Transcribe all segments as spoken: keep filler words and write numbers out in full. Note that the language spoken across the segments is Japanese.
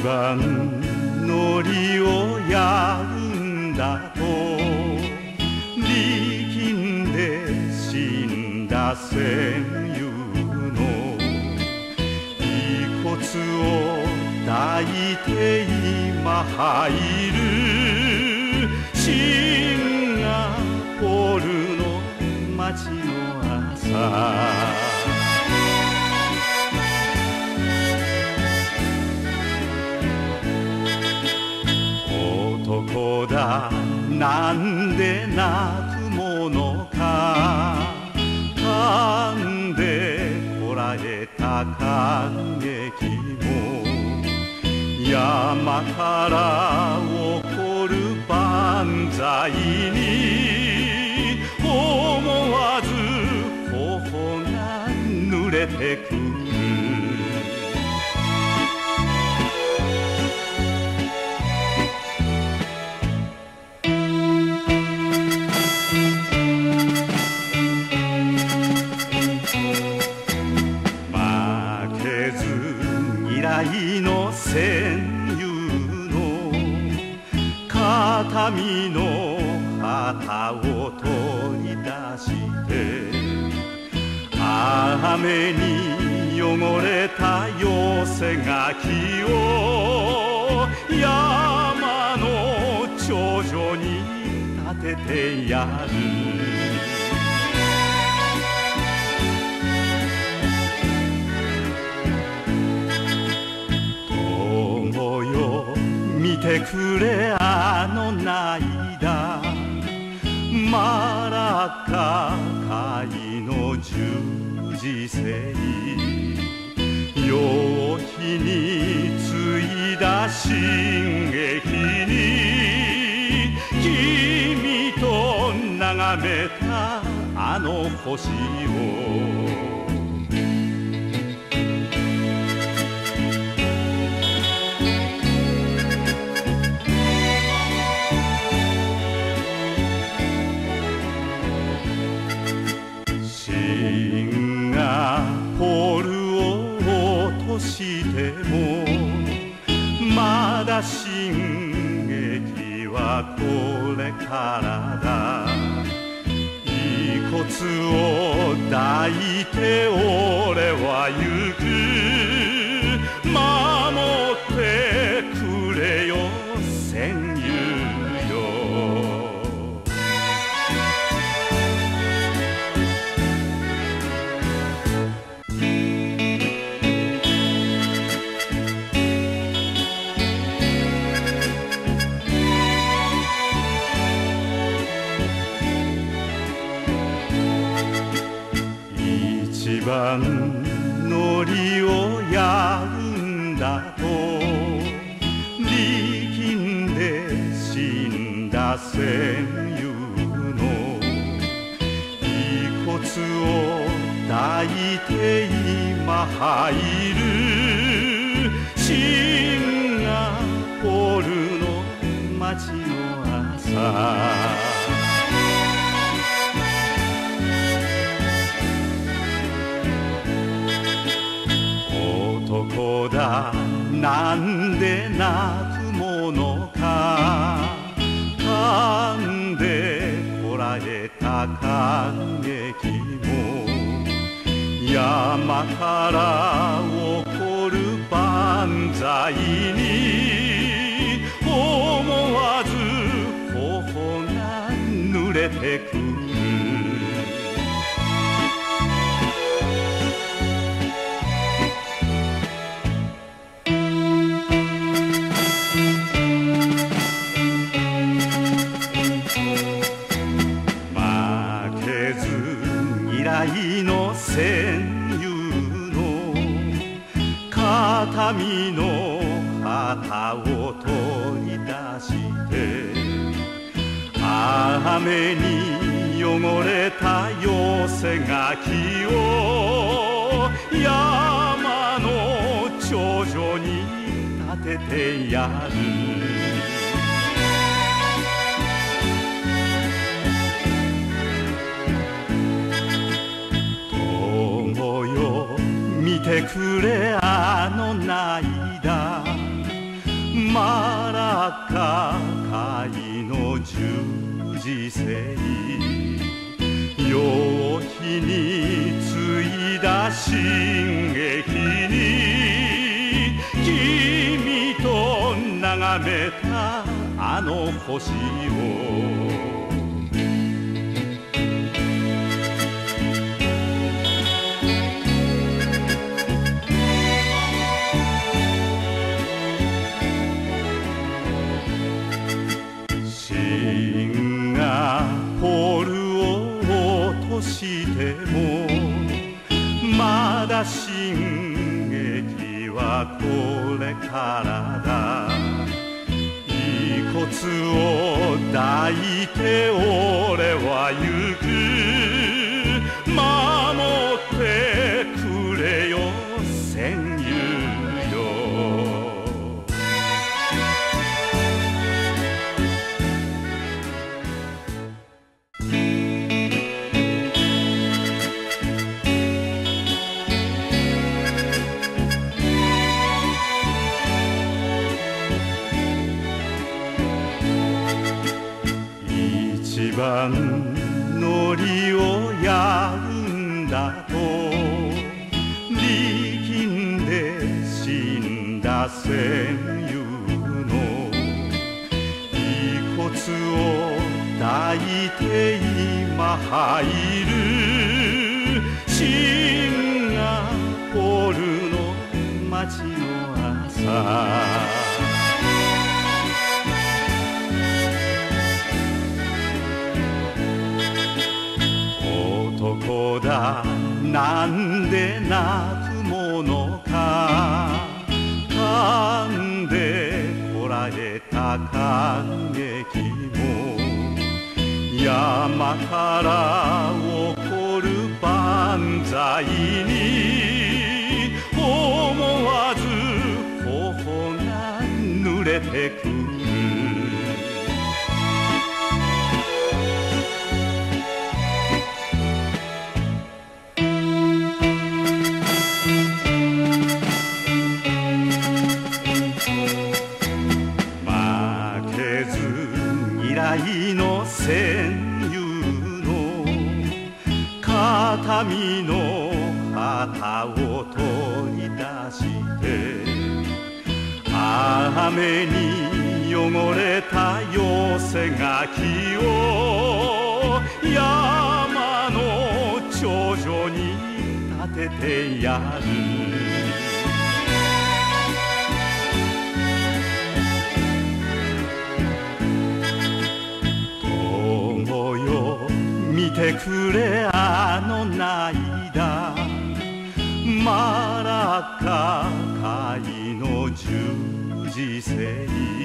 番のりをやるんだと力んで死んだ戦友の遺骨を抱いて今入るシンガポールの街の朝男だなんで泣くものか噛んでこらえた感激も山から起こる万歳に思わず頬が濡れてくる未来の戦友の形見の旗を取り出して雨に汚れた寄せ書きを山の頂上に立ててやる見てくれあの涙マラカ海の十字星陽気に継いだ進撃に君と眺めたあの星をポールを落としてもまだ進撃はこれからだ遺骨を抱いて俺は行く守ってくれよ戦友よ一番のりをやるんだと力んで死んだ戦友の遺骨を抱いて今入るシンガポールの街の朝男だなんで泣くものか噛んでこらえた感激も山から起こる万歳に思わず頬が濡れてくる未来の戦友の形見の旗を取り出して雨に汚れた寄せ書きを山の頂上に立ててやる見てくれあの涙時世陽気に継いだ新劇に君と眺めたあの星をしてもまだ新劇はこれからだ遺骨を抱いて俺は行く守ってくれよ戦友よ一番乗りをやるんだと力んで死んだ戦友の遺骨を抱いて今入るシンガポールの街の朝男だなんで泣くものか噛んでこらえた感激も山から起こる万歳に思わず頬が濡れてくるの戦友の形見の旗を取り出して雨に汚れた寄せ書きを山の頂上に立ててやる見てくれあの涙マラカ海の十字星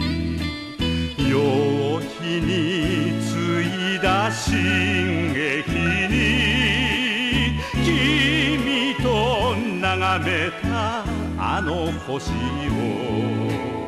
陽気に継いだ新劇に君と眺めたあの星を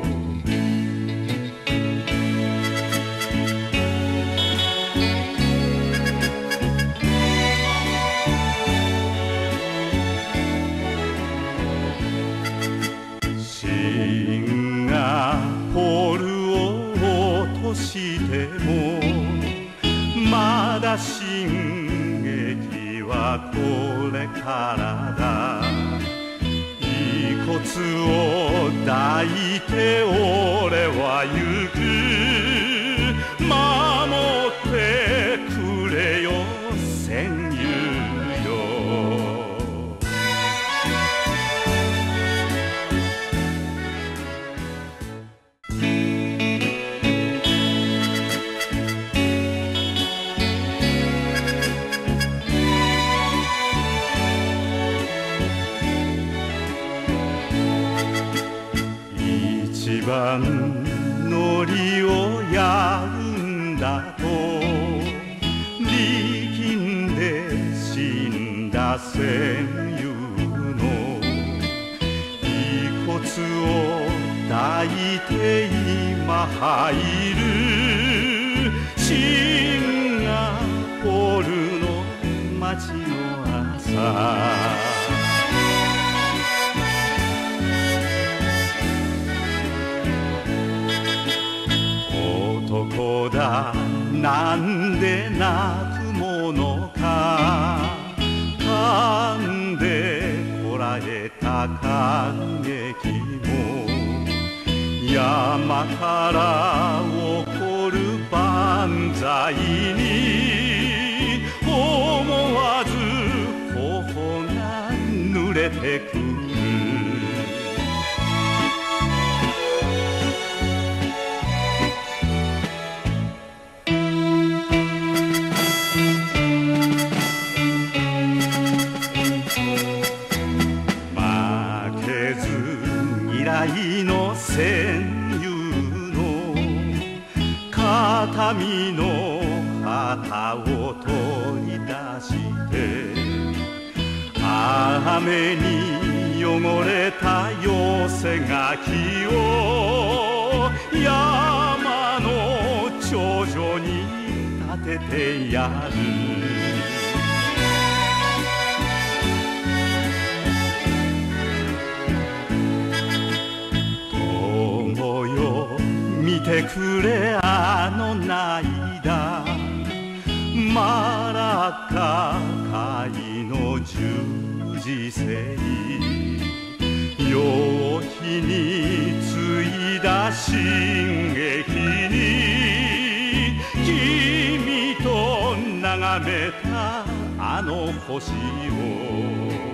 ポールを落としてもまだ新劇はこれからだ遺骨を抱いて俺は行く守ってくれよ戦友よ一番乗りをやるんだと力んで死んだ戦友の遺骨を抱いて今入るシンガポールの街の朝男だなんで泣くものか噛んでこらえた感激も山から起こる万歳に思わず頬が濡れてくる負けず嫌いの戦友の形見の旗を取り出して雨に汚れた寄せ書きを山の頂上に立ててやる友よ見てくれあの涙マラッカ海の十字星陽気に継いだ進撃に君と眺めたあの星を